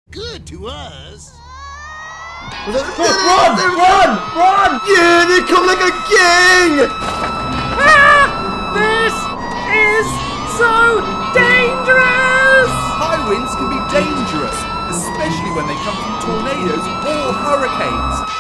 good to us. Run! Run! Run! Yeah, they're coming like a gang! Ah! This is so dangerous! High winds can be dangerous, especially when they come from tornadoes or hurricanes.